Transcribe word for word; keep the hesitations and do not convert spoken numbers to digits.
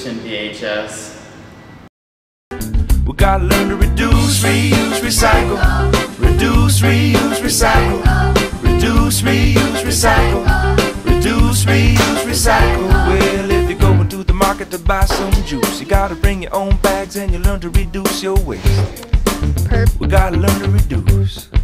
and V H S. We gotta learn to reduce, reuse, recycle. Reduce, reuse, recycle. Reduce, reuse, recycle. Reduce, reuse, recycle. Well, if you're going to the market to buy some juice, you gotta bring your own bags and you learn to reduce your waste. Perfect. We gotta learn to reduce.